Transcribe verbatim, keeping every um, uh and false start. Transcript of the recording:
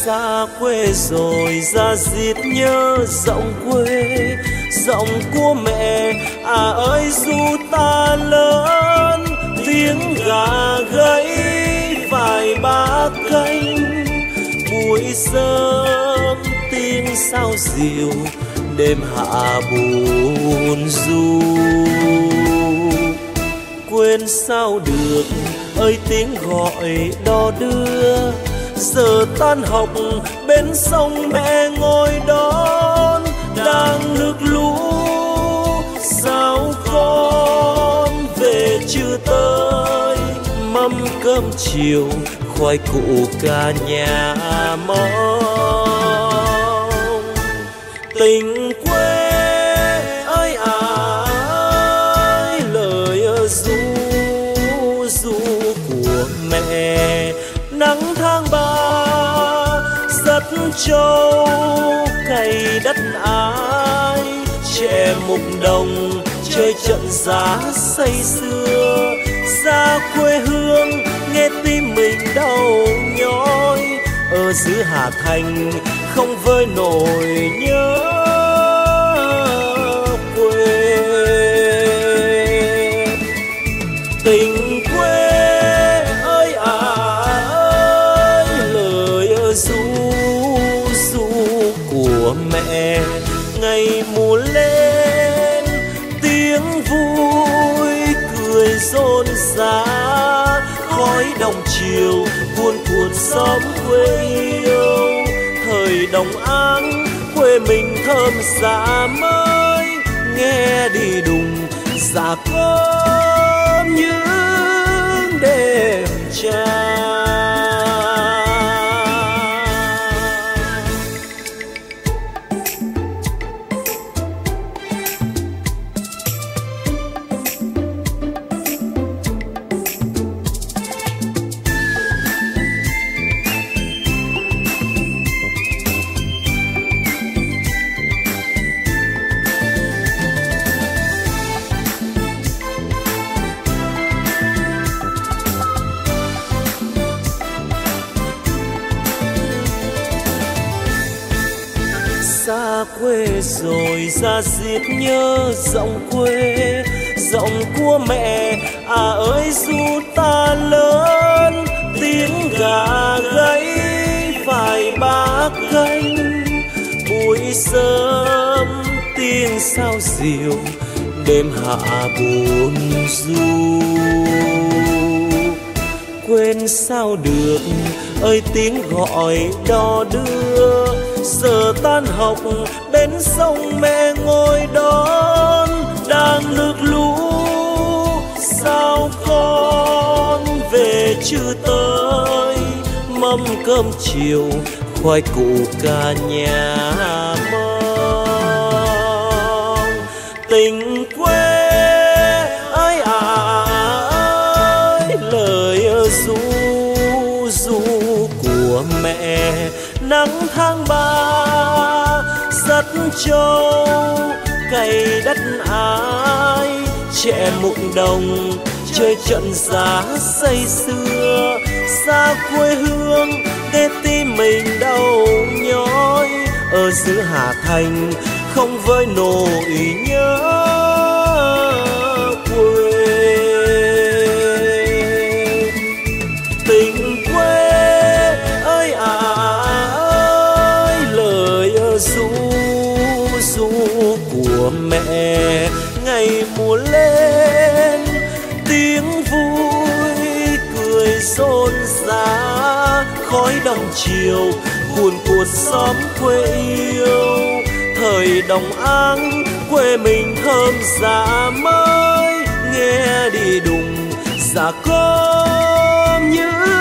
Xa quê rồi ra diết nhớ giọng quê, giọng của mẹ à ơi ru ta lớn. Tiếng gà gáy vài ba canh, buổi sớm tiếng sao diều, đêm hạ buồn ru. Quên sao được ơi tiếng gọi đò đưa, giờ tan học bên sông mẹ ngồi đón. Đang nước lũ sao con về chưa tới, mâm cơm chiều khoai củ cả nhà mong. Tình quê ơi à ơi, lời ru ru của mẹ. Nắng tháng ba rất trâu cày đất ái, trẻ mục đồng chơi trận giá say sưa. Ra quê hương nghe tim mình đau nhói, ở xứ Hà Thành không vơi nổi nhớ quê. Tình quê ơi à ơi, lời ru ru của mẹ. Ngày mùa lên tiếng vui cười rộn rã, khói đồng chiều cuồn cuộn xóm quê yêu. Thời đồng áng quê mình thơm dạ mới, nghe đi đùng dạ cơm những đêm trăng. Xa quê rồi ra diết nhớ giọng quê, giọng của mẹ à ơi ru ta lớn. Tiếng gà gáy vài ba canh, buổi sớm tiếng sao diều, đêm hạ buồn ru. Quên sao được ơi tiếng gọi đò đưa, giờ tan học bên sông mẹ ngồi đón. Đang nước lũ sao con về chưa tới, mâm cơm chiều khoai củ cả nhà mong. Tình quê ơi à ơi, lời ru ru của mẹ. Nắng tháng ba rất trâu cày đất ái, trẻ mục đồng chơi trận giá say sưa. Xa quê hương nghe tim mình đau nhói, ở xứ Hà Thành không vơi nổi nhớ quê. Tình quê ơi à ơi, lời ru ru của mẹ. Ngày mùa lên tiếng vui cười rộn rã, khói đồng chiều cuồn cuộn xóm quê yêu. Thời đồng áng quê mình thơm dạ mới, nghe đi đùng dạ cơm như